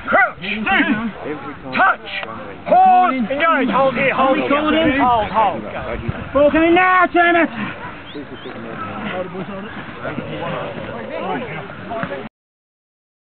Crouch. Stay. Touch. Hold. Engage. Hold here. Hold. Hold. Ball coming now, Turner.